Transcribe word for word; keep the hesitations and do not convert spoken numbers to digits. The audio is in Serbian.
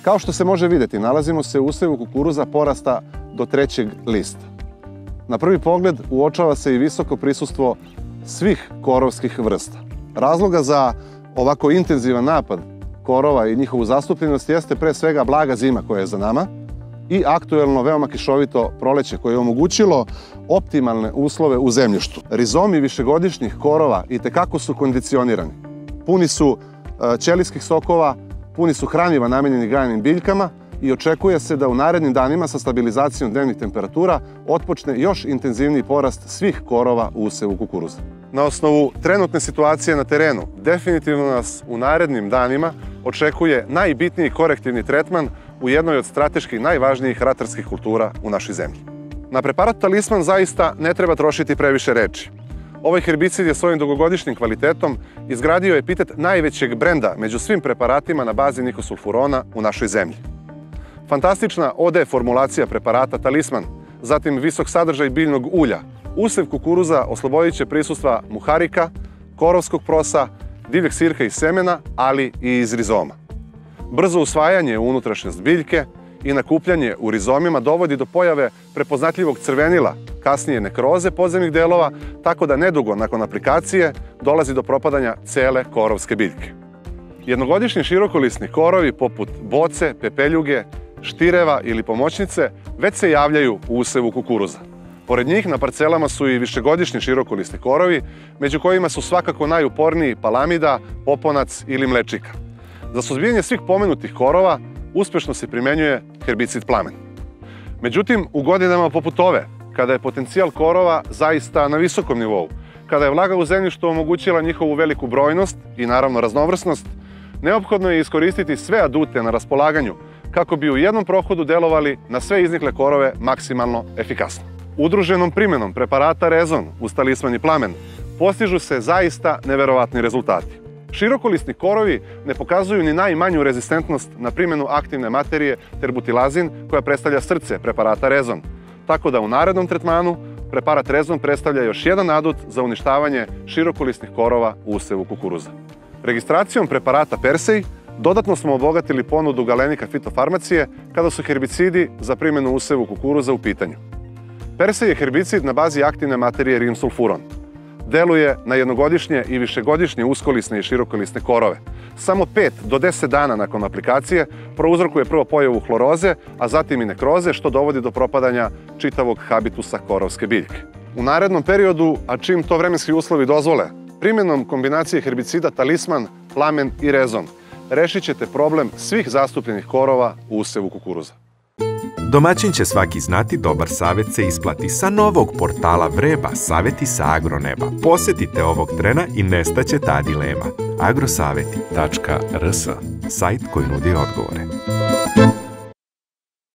Kao što se može vidjeti, nalazimo se u usevu kukuruza porasta do trećeg lista. Na prvi pogled uočava se i visoko prisustvo svih korovskih vrsta. Razloga za ovako intenzivan napad korova i njihovu zastupljenost jeste pre svega blaga zima koja je za nama i aktuelno veoma kišovito proleće koje je omogućilo optimalne uslove u zemljištu. Rizomi višegodišnjih korova itekako su kondicionirani. Puni su ćelijskih sokova, puni su hraniva namenjeni gajanim biljkama i očekuje se da u narednim danima sa stabilizacijom dnevnih temperatura otpočne još intenzivniji porast svih korova u usevu kukuruza. Na osnovu trenutne situacije na terenu, definitivno nas u narednim danima očekuje najbitniji korektivni tretman u jednoj od strateški najvažnijih ratarskih kultura u našoj zemlji. Na preparat Talisman zaista ne treba trošiti previše reči. Ovaj herbicid je svojim dugogodišnjim kvalitetom izgradio epitet najvećeg brenda među svim preparatima na bazi nikosulfurona u našoj zemlji. Fantastična O D formulacija preparata Talisman, zatim visok sadržaj biljnog ulja, usev kukuruza oslobodit će prisustva muharika, korovskog prosa, divljeg sirka i semena, ali i iz rizoma. Brzo usvajanje u unutrašnjost biljke i nakupljanje u rizomima dovodi do pojave prepoznatljivog crvenila, kasnije nekroze podzemnih delova, tako da nedugo nakon aplikacije dolazi do propadanja cele korovske biljke. Jednogodišnji širokolisni korovi poput boce, pepeljuge, štireva ili pomoćnice već se javljaju u usevu kukuruza. Pored njih na parcelama su i višegodišnji širokolisni korovi, među kojima su svakako najuporniji palamida, poponac ili mlečika. Za suzbijanje svih pomenutih korova uspešno se primenjuje herbicid Plamen. Međutim, u godinama poput ove, kada je potencijal korova zaista na visokom nivou, kada je vlaga u zemljištu omogućila njihovu veliku brojnost i naravno raznovrsnost, neophodno je iskoristiti sve adute na raspolaganju kako bi u jednom prohodu delovali na sve iznikle korove maksimalno efikasno. Udruženom primenom preparata Rezon uz Talisman i Plamen postižu se zaista neverovatni rezultati. Širokolisni korovi ne pokazuju ni najmanju rezistentnost na primjenu aktivne materije terbutilazin koja predstavlja srce preparata Rezon, tako da u narednom tretmanu preparat Rezon predstavlja još jedan adut za uništavanje širokolisnih korova u usevu kukuruza. Registracijom preparata Persej dodatno smo obogatili ponudu Galenika fitofarmacije kada su herbicidi za primjenu u usevu kukuruza u pitanju. Persej je herbicid na bazi aktivne materije rimsulfuron. Deluje na jednogodišnje i višegodišnje uskolisne i širokolisne korove. Samo pet do deset dana nakon aplikacije prouzrokuje prvo pojavu hloroze, a zatim i nekroze, što dovodi do propadanja čitavog habitusa korovske biljke. U narednom periodu, a čim to vremenski uslovi dozvole, primjenom kombinacije herbicida Talisman, Plamen i Rezon, rešit ćete problem svih zastupljenih korova u usevu kukuruza. Domaćin će svaki znati, dobar savjet se isplati. Sa novog portala Vreba, savjeti sa agroneba. Posetite ovog trena i nestaće ta dilema. agrosaveti tačka r s, sajt koji nudi odgovore.